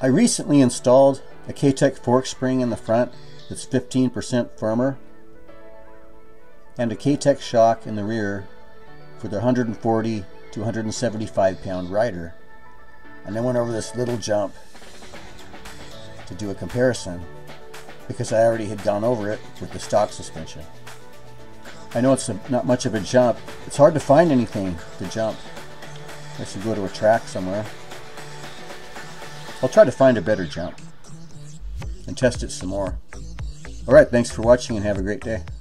I recently installed a K-Tech fork spring in the front that's 15% firmer and a K-Tech shock in the rear for the 140 to 175 pound rider. And I went over this little jump to do a comparison because I already had gone over it with the stock suspension. I know it's not much of a jump. It's hard to find anything to jump unless you go to a track somewhere. I'll try to find a better jump and test it some more. Alright, thanks for watching and have a great day.